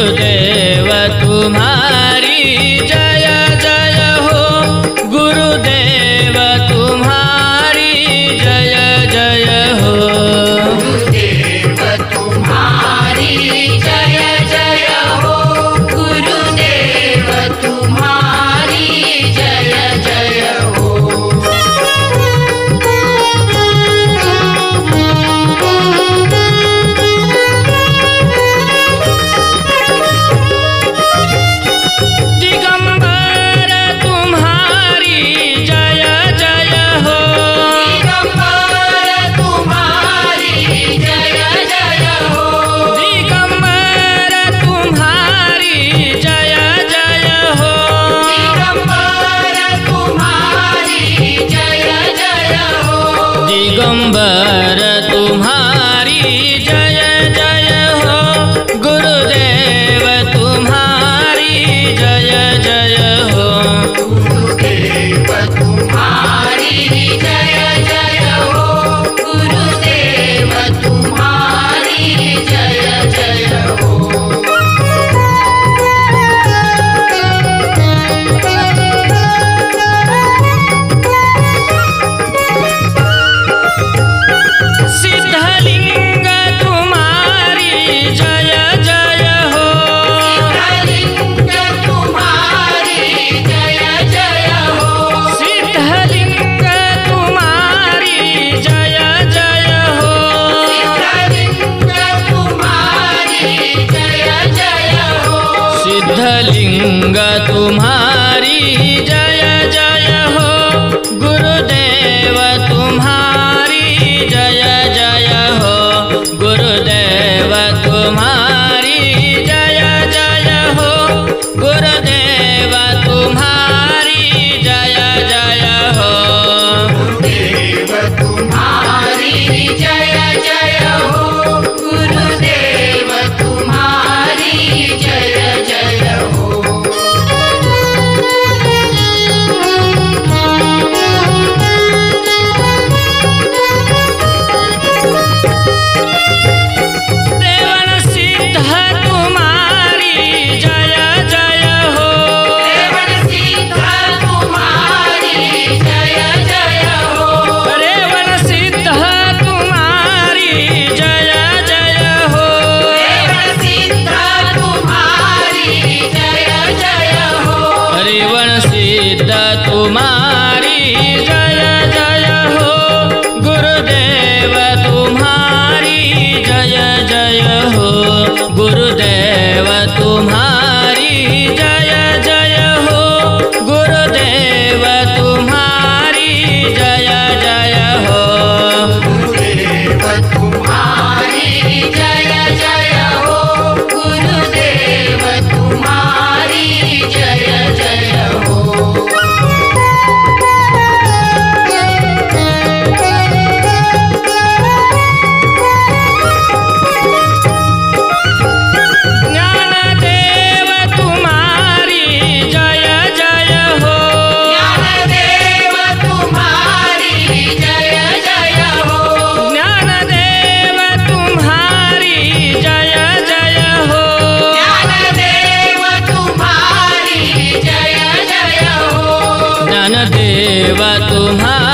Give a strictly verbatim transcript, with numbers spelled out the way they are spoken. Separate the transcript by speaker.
Speaker 1: गुरुदेव तुम्हारी जय जय हो, गुरुदेव तुम्हारी जय जय हो,
Speaker 2: गुरुदेव तुम्हारी जय जय हो, गुरुदेव तुम्हारी जय जय हो।
Speaker 1: दिगंबर तुम्हारी जय जय हो,
Speaker 2: दिगंबर तुम्हारी जय जय हो,
Speaker 1: दिगंबर तुम्हारी जय जय हो,
Speaker 2: दिगंबर तुम्हारी जय जय हो,
Speaker 1: दिगंबर तुम्हारी जय जय हो, गुरुदेव तुम्हारी जय जय हो,
Speaker 2: गुरुदेव तुम्हारी जय जय हो, गुरुदेव तुम्हारी जय जय हो।
Speaker 1: सिद्धलिंग तुम्हारी जय जय हो,
Speaker 2: सिद्धलिंग तुम्हारी जय जय हो,
Speaker 1: सिद्धलिंग तुम्हारी जय जय हो,
Speaker 2: सिद्धलिंग तुम्हारी जय जय हो,
Speaker 1: सिद्धलिंग तुम्हारी जय जय हो, गुरुदेव तुम्हारी जय जय हो, गुरुदेव तुम्हारी जय जय हो, गुरुदेव तुम्हारी जय जय हो,
Speaker 2: गुरुदेव तुम्हारी जय जय हो, गुरुदेव तुम्हारी जय जय हो।
Speaker 1: रेवण सिद्ध तुम्हारी जय जय हो,
Speaker 2: रेवण सिद्ध तुम्हारी जय जय हो,
Speaker 1: रेवण सिद्ध तुम्हारी जय जय हो,
Speaker 2: रेवण सिद्ध तुम्हारी जय जय हो,
Speaker 1: रेवण सिद्ध तुम्हारी जय जय हो, गुरुदेव तुम्हारी जय जय हो, गुरुदेव तुम्हारी जय जय हो, गुरुदेव तुम्हारी जय जय हो,
Speaker 2: गुरुदेव तुम्हारी जय जय हो, गुरुदेव तुम्हारी जय जय हो।
Speaker 1: ज्ञानदेव तुम्हारी जय जय हो,
Speaker 2: ज्ञानदेव तुम्हारी जय जय हो,
Speaker 1: ज्ञानदेव तुम्हारी जय जय हो,
Speaker 2: ज्ञानदेव तुम्हारी जय जय हो,
Speaker 1: ज्ञानदेव तुम्हारी